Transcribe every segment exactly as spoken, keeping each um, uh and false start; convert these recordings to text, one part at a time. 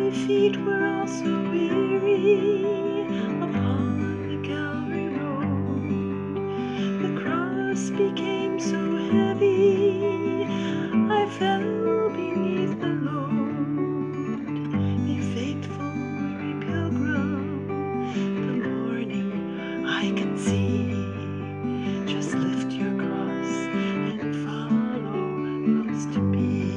My feet were also weary upon the Calvary road. The cross became so heavy, I fell beneath the load. Be faithful, weary pilgrim, the morning I can see. Just lift your cross and follow close to me.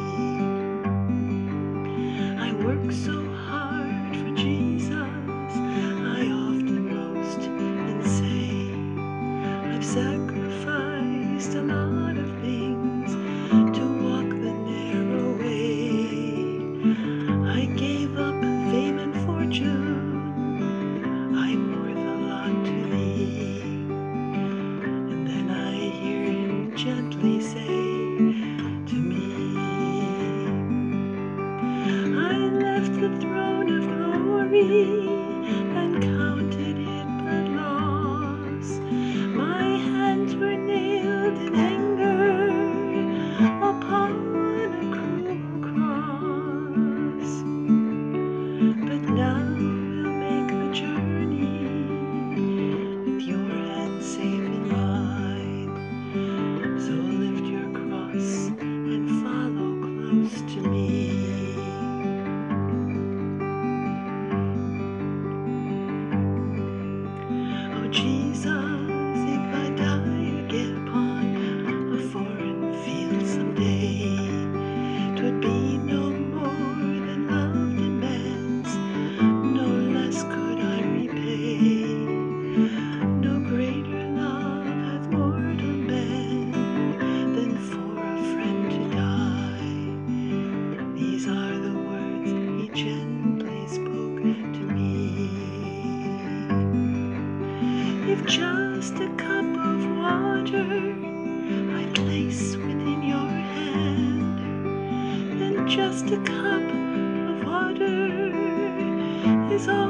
I work so hard for Jesus, I often boast and say, I've sacrificed a lot of things to walk the narrow way. I gave up fame and fortune, I'm worth a lot to thee. And then I hear him gently say to me, I left the throne of glory and counted it but loss. My hands were nailed in anger upon a cruel cross. But now we'll make the journey with your hand safe in mine. So lift your cross and follow close to me. Oh Jesus, if I die again upon a foreign field someday, 'twould be no more than love demands, no less could I repay. No greater love hath mortal man than for a friend to die. These are the words he gently spoke to me. If just a cup of water I place within your hand, then just a cup of water is all